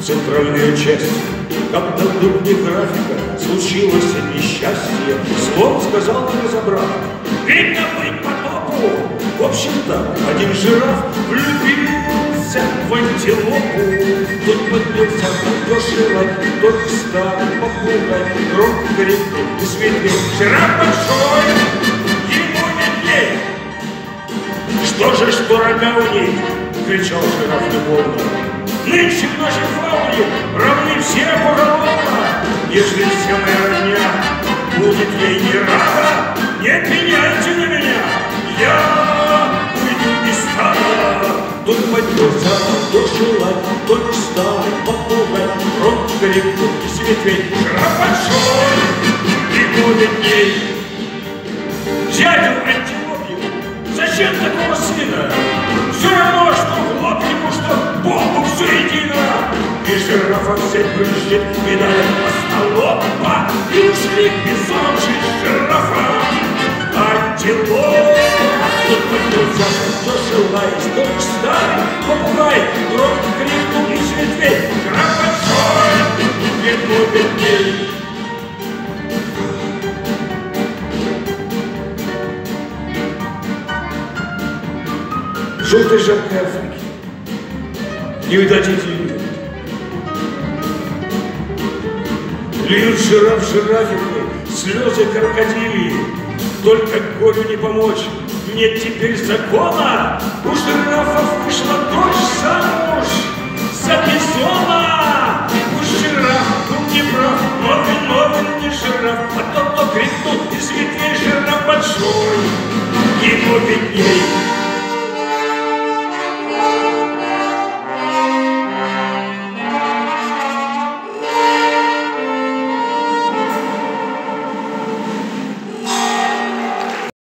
центральную часть. Когда вдруг не графика случилось несчастье, слон сказал, не разобрав: «Видно быть потопу!» В общем-то, один жираф влюбился в антилопу. Тут поднялся дешево, тот старый попугай, громко крикнул и светлел: «Жираф большой, ему видней!» «Что же, что рога у них?» — кричал жираф любовно. «Нынче в нашей фауне равны все поголовно. Если вся моя родня будет ей не рада, не пеняйте на меня, я уйду из стада». Тут поднялся дошелай, только старый попугай, громко крикнул и светлей: «Жираф большой, ему видней!» «Дядю антилопью, зачем такого сына? Все равно, что в лоб ему, что Богу все едино!» И жирафа взять брызжет, видали остолопа, и ушли бизон жить жирафа. Антилопа тут поднялся дошелай, только старый попугай, громко крикнул и светлей: «Жираф большой, ему видней!» Желтой жаркой Африки не видать ее. Льют жираф жирафины, слезы крокодилии. Только горю не помочь, нет теперь закона. У жирафов вышла дочь замуж за бизона. Уж жираф был не прав, но виновен не жираф, а тот, кто крикнул из ветвей: «Жираф большой,